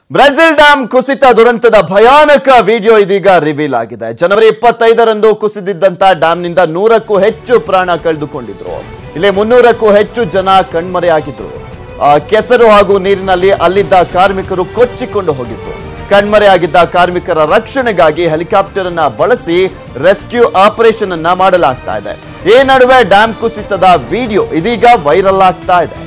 Brazil dam ಕುಸಿತ ದುರಂತದ ಭಯಾನಕ ವಿಡಿಯೋ ಇದೀಗ ರಿವೀಲ್ ಆಗಿದೆ. ಜನವರಿ 25ರಂದು ಕುಸಿದಿದ್ದಂತ ಡ್ಯಾಂನಿಂದ 100ಕ್ಕೂ ಹೆಚ್ಚು ಪ್ರಾಣ ಕಳೆದುಕೊಂಡಿದ್ರು. ಇಲ್ಲಿ 300ಕ್ಕೂ ಹೆಚ್ಚು ಜನ ಕಣ್ಮರೆಯಾಗಿದ್ರು. ಕೆಸರು ಹಾಗೂ ನೀರಿನಲ್ಲಿ ಅಲ್ಲಿದ್ದ ಕಾರ್ಮಿಕರು ಕೊಚ್ಚಿಕೊಂಡು ಹೋಗಿದ್ರು. ಕಣ್ಮರೆಯಾಗಿದ್ದ ಕಾರ್ಮಿಕರ ರಕ್ಷಣೆಗಾಗಿ ಹೆಲಿಕಾಪ್ಟರ್ ಅನ್ನ ಬಳಸಿ ರೆಸ್ಕ್ಯೂ ಆಪರೇಷನ್ ಅನ್ನ ಮಾಡಲಾಗ್ತಾ ಇದೆ. ಈ ನಡುವೆ ಡ್ಯಾಂ ಕುಸಿತದ ವಿಡಿಯೋ ಇದೀಗ ವೈರಲ್ ಆಗ್ತಾ ಇದೆ.